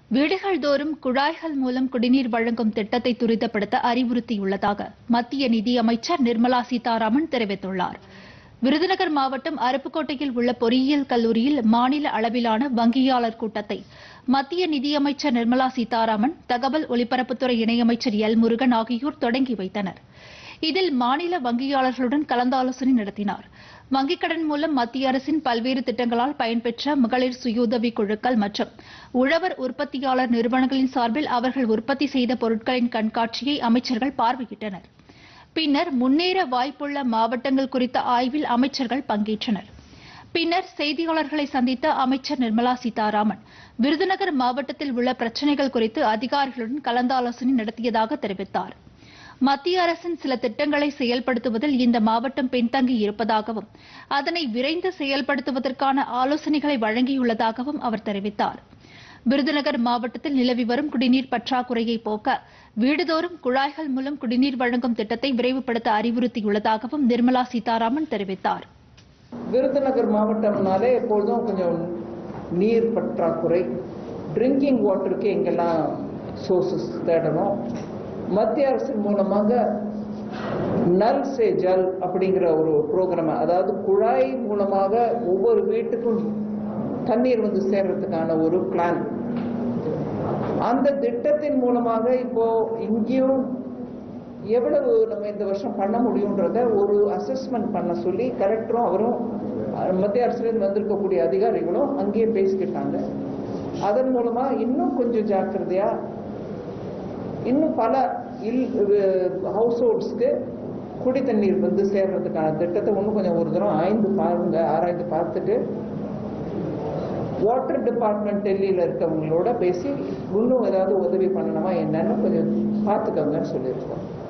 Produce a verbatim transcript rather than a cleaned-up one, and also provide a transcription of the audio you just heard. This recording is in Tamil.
வீடுகள் தோறும் குழாய்கள் மூலம் குடிநீர் வழங்கும் திட்டத்தை துரிதப்படுத்த அறிவுறுத்தியுள்ளதாக மத்திய நிதியமைச்சர் நிர்மலா சீதாராமன் தெரிவித்துள்ளார். விருதுநகர் மாவட்டம் அருப்புக்கோட்டையில் உள்ள பொறியியல் கல்லூரியில் மாநில அளவிலான வங்கியாளர் கூட்டத்தை மத்திய நிதியமைச்சர் நிர்மலா சீதாராமன், தகவல் ஒலிபரப்புத்துறை இணையமைச்சர் எல் முருகன் ஆகியோர் தொடங்கி வைத்தனர். இதில் மாநில வங்கியாளர்களுடன் கலந்தாலோசனை நடத்தினார். வங்கிக் கடன் மூலம் மத்திய அரசின் பல்வேறு திட்டங்களால் பயன்பெற்ற மகளிர் சுயஉதவி குழுக்கள் மற்றும் உழவர் உற்பத்தியாளர் நிறுவனங்களின் சார்பில் அவர்கள் உற்பத்தி செய்த பொருட்களின் கண்காட்சியை அமைச்சர்கள் பார்வையிட்டனர். பின்னர் முன்னேற வாய்ப்புள்ள மாவட்டங்கள் குறித்த ஆய்வில் அமைச்சர்கள் பங்கேற்றனர். பின்னர் செய்தியாளர்களை சந்தித்த அமைச்சர் நிர்மலா சீதாராமன், விருதுநகர் மாவட்டத்தில் உள்ள பிரச்சினைகள் குறித்து அதிகாரிகளுடன் கலந்தாலோசனை நடத்தியதாக தெரிவித்தார். மத்திய அரசின் சில திட்டங்களை செயல்படுத்துவதில் இந்த மாவட்டம் பின்தங்கி இருப்பதாகவும் அதனை விரைந்து செயல்படுத்துவதற்கான ஆலோசனைகளை வழங்கியுள்ளதாகவும் அவர் தெரிவித்தார். விருதுநகர் மாவட்டத்தில் நிலவி வரும் குடிநீர் பற்றாக்குறையை போக்க வீடுதோறும் குழாய்கள் மூலம் குடிநீர் வழங்கும் திட்டத்தை விரைவுபடுத்த அறிவுறுத்தியுள்ளதாகவும் நிர்மலா சீதாராமன் தெரிவித்தார். விருதுநகர் மாவட்டம்னாலே எப்பொழுதும் கொஞ்சம் நீர் பற்றாக்குறை, ட்ரிங்கிங் வாட்டருக்கு எங்கெல்லாம் சோர்சஸ் தேடணும். மத்திய அரசின் மூலமாக நல் சே ஜல் அப்படிங்கிற ஒரு ப்ரோக்ராம், அதாவது குழாய் மூலமாக ஒவ்வொரு வீட்டுக்கும் தண்ணீர் வந்து சேர்றதுக்கான ஒரு பிளான். அந்த திட்டத்தின் மூலமாக இப்போ இங்கேயும் எவ்வளவு நம்ம இந்த வருஷம் பண்ண முடியுன்றத ஒரு அசஸ்மெண்ட் பண்ண சொல்லி கலெக்டரும் அவரும் மத்திய அரசிலிருந்து வந்திருக்கக்கூடிய அதிகாரிகளும் அங்கேயே பேசிக்கிட்டாங்க. அதன் மூலமா இன்னும் கொஞ்சம் ஜாக்கிரதையா இன்னும் பல இல் ஹவுஸ் ஹோல்ட்ஸ்க்கு குடி தண்ணீர் வந்து சேர்றதுக்கான திட்டத்தை இன்னும் கொஞ்சம் ஒரு தரம் ஆய்ந்து பாருங்க ஆராய்ந்து பார்த்துட்டு வாட்டர் டிபார்ட்மெண்ட் டெல்லியில் இருக்கவங்களோட பேசி இன்னும் ஏதாவது உதவி பண்ணணுமா என்னன்னு கொஞ்சம் பார்த்துக்கோங்கன்னு சொல்லியிருக்கோம்.